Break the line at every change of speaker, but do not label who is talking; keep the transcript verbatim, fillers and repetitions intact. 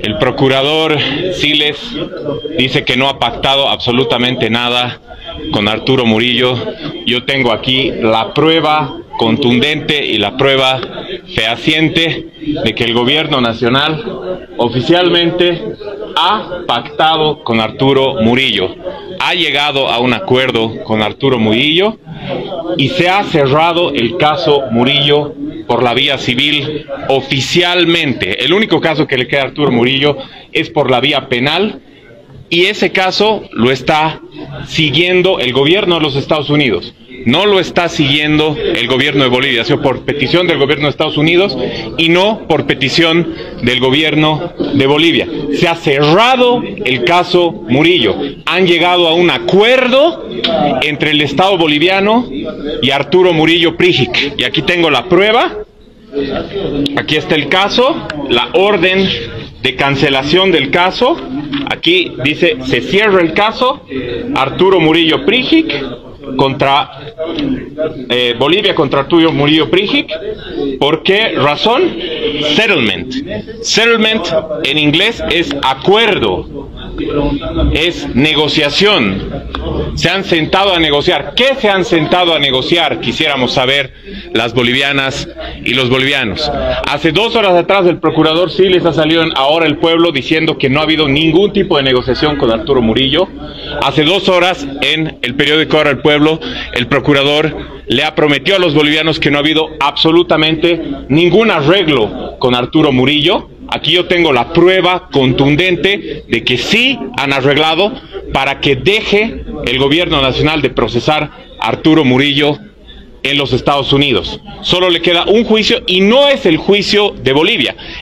El procurador Siles dice que no ha pactado absolutamente nada con Arturo Murillo. Yo tengo aquí la prueba contundente y la prueba fehaciente de que el gobierno nacional oficialmente ha pactado con Arturo Murillo, ha llegado a un acuerdo con Arturo Murillo y se ha cerrado el caso Murillo por la vía civil oficialmente. El único caso que le queda a Arturo Murillo es por la vía penal, y ese caso lo está siguiendo el gobierno de los Estados Unidos. No lo está siguiendo el gobierno de Bolivia, ha sido por petición del gobierno de Estados Unidos y no por petición del gobierno de Bolivia. Se ha cerrado el caso Murillo. Han llegado a un acuerdo entre el Estado boliviano y Arturo Murillo Prijic. Y aquí tengo la prueba. Aquí está el caso, la orden de cancelación del caso. Aquí dice, se cierra el caso Arturo Murillo Prijic contra eh, Bolivia contra Arturo Murillo Prijic. ¿Por qué razón? Settlement. Settlement en inglés es acuerdo, es negociación. Se han sentado a negociar. ¿Qué se han sentado a negociar? Quisiéramos saber las bolivianas y los bolivianos. Hace dos horas atrás el procurador Siles ha salido en Ahora el Pueblo diciendo que no ha habido ningún tipo de negociación con Arturo Murillo. Hace dos horas en el periódico Ahora el Pueblo el procurador le ha prometido a los bolivianos que no ha habido absolutamente ningún arreglo con Arturo Murillo. Aquí yo tengo la prueba contundente de que sí han arreglado para que deje el gobierno nacional de procesar a Arturo Murillo en los Estados Unidos. Solo le queda un juicio y no es el juicio de Bolivia.